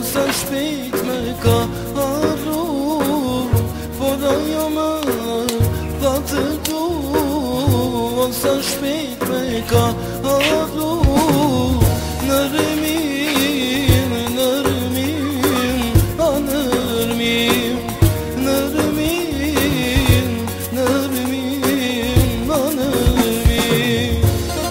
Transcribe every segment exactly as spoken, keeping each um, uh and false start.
sa shpejt me ka arru, por ajo më tha të du, sa shpejt me ka arru. Në rëmim, në rëmim, a në rëmim, në rëmim, në rëmim, a në rëmim.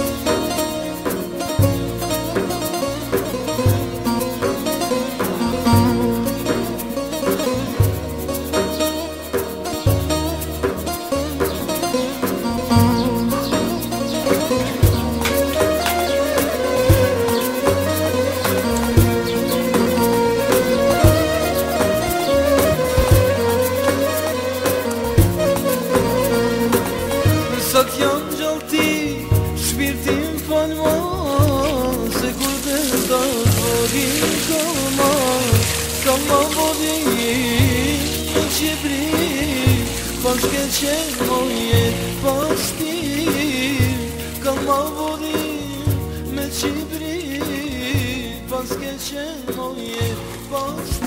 Sa t'jam gjallti, shpirtin falma, se kur dhe da vorin kama, kama vorin në qibri, pas ke qenë moje pas ti, kama vorin me qibri, pas ke qenë moje pas ti.